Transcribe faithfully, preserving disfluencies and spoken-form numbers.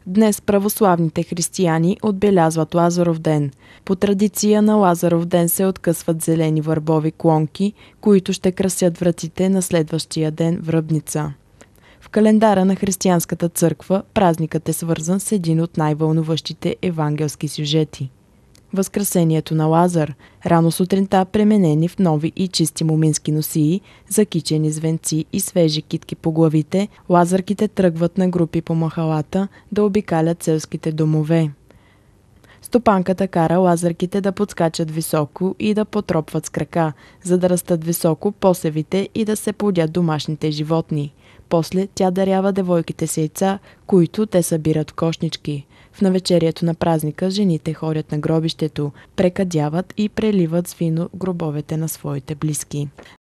Днес православните християни отбелязват Лазаров ден. По традиция на Лазаров ден се откъсват зелени върбови клонки, които ще красят вратите на следващия ден Връбница. В календара на християнската църква празникът е свързан с един от най-вълнуващите евангелски сюжети – Възкресението на Лазар. Рано сутринта, пременени в нови и чисти момински носии, закичени с венци и свежи китки по главите, лазарките тръгват на групи по махалата да обикалят селските домове. Стопанката кара лазарките да подскачат високо и да потропват с крака, за да растат високо посевите и да се плодят домашните животни. После тя дарява девойките с яйца, които те събират в кошнички. В навечерието на празника жените ходят на гробището, прекадяват и преливат с вино гробовете на своите близки.